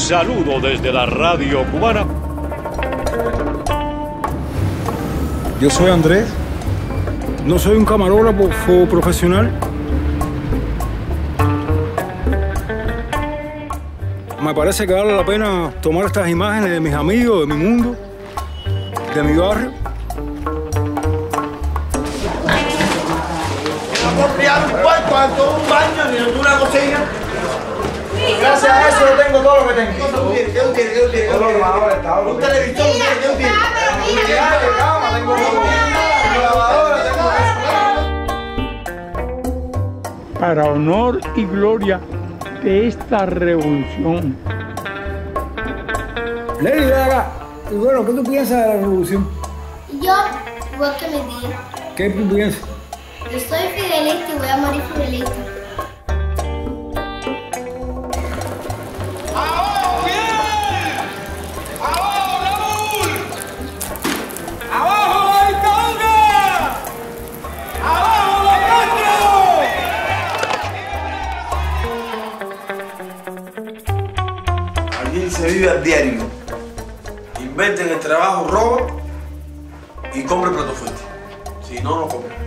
saludo desde la radio cubana. Yo soy Andrés, no soy un camarógrafo profesional. Me parece que vale la pena tomar estas imágenes de mis amigos, de mi mundo, de mi barrio. Vamos a criar un cuarto, un baño, ni una cocina. Gracias a eso yo tengo todo lo que tengo. ¿Qué tú tienes? Un televisor, ¿qué tú tienes? Tengo lavadora, tengo... Para honor y gloria de esta revolución. Lady, ven acá. Y bueno, ¿qué tú piensas de la revolución? Yo, igual que mi tía. ¿Qué tú piensas? Yo soy fidelista y voy a morir fidelista. Aquí se vive al diario. Inventa en el trabajo, roba y compra el plato fuerte. Si no, no compra.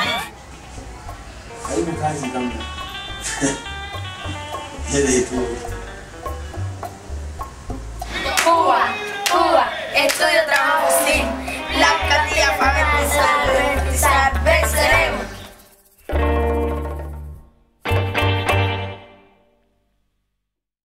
Ahí me estás visitando.